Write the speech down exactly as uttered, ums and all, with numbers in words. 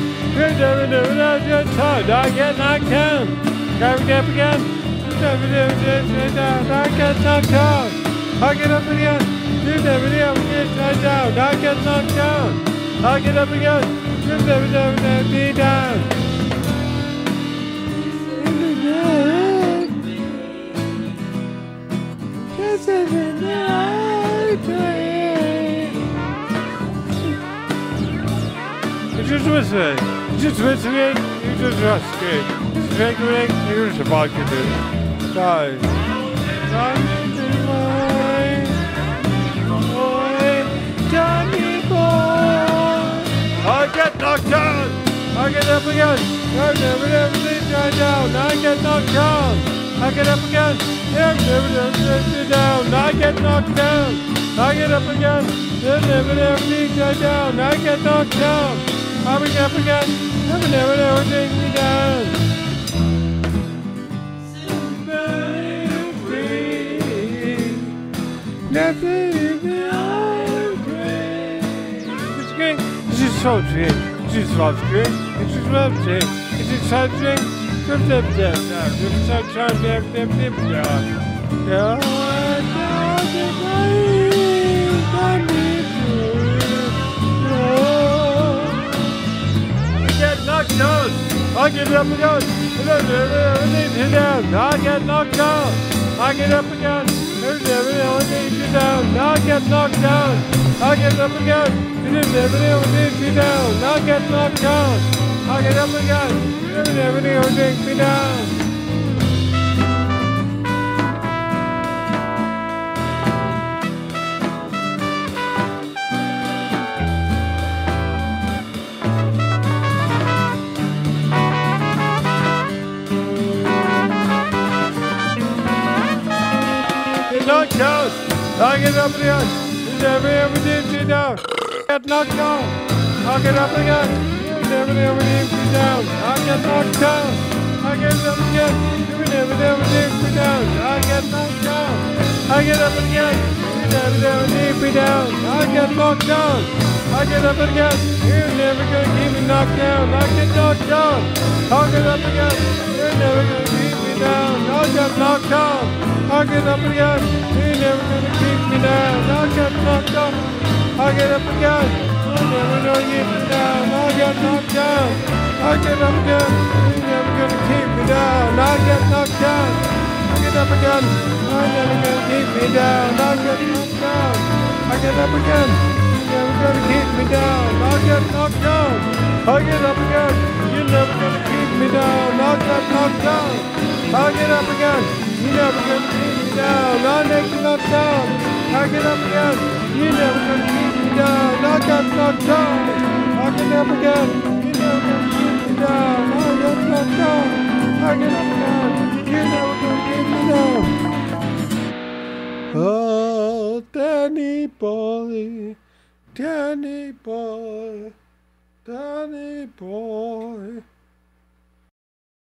You never, never, never get knocked down. I get knocked down. Gotta get up again. You never, never, never get down. I get knocked down. I get up again. You never, never get knocked down. I get knocked down. I get up again. You never, never, never be down. Just as a night. You just whistling. You just whistling. You just rusting. You just drinking. You just vodka, dude. Guys. Johnny boy. I get knocked down. I get up again. I never, never leave you down. I get knocked down. I get up again. Never, never, never leave you down. I get knocked down. I get up again. Never, never, never leave you down. I get knocked down. I get up again. Never, never, never leave me down. Somebody free. Nothing in the It's drink. It's just salt drink. It's just love drink. It's just love drink. It's just salt drink. It's just love drink. It's just salt drink. It's just love Knocked down. I get up again. I get knocked down. I get up again. There's never leave you down. I get knocked down. I get up again. There's never leave you down. I get knocked down. I get up again. There's never leave me down. Knocked down. I get up again. Never ever leave me down. Get knocked down. I get up again. Never ever leave me down. I get knocked down. I get up again. Never never leave me down. I get knocked down. I get up again. Never never leave me down. I get knocked down. I get up again. You're never gonna keep me knocked down. I get knocked down. I get up again. You're never gonna keep me down. I get knocked down. I get up again. You're never gonna keep me down. I get knocked down. I get up again. You're never gonna keep me down. I get knocked down. I get up again. You're never gonna keep me down. I get knocked down. I get up again. You're never gonna keep me down. I get knocked down. I get up again. You're never gonna keep me down. I get knocked down. I get up again. You're never gonna keep me down. I get knocked down. I get up again. You're never gonna keep me down. I get knocked down. I get up again. You're never gonna keep me down. I get knocked down. I get up again. You're never gonna keep me down. I get knocked down. I get up again. You're never gonna keep me down. Oh, Danny boy, Danny boy, Danny boy.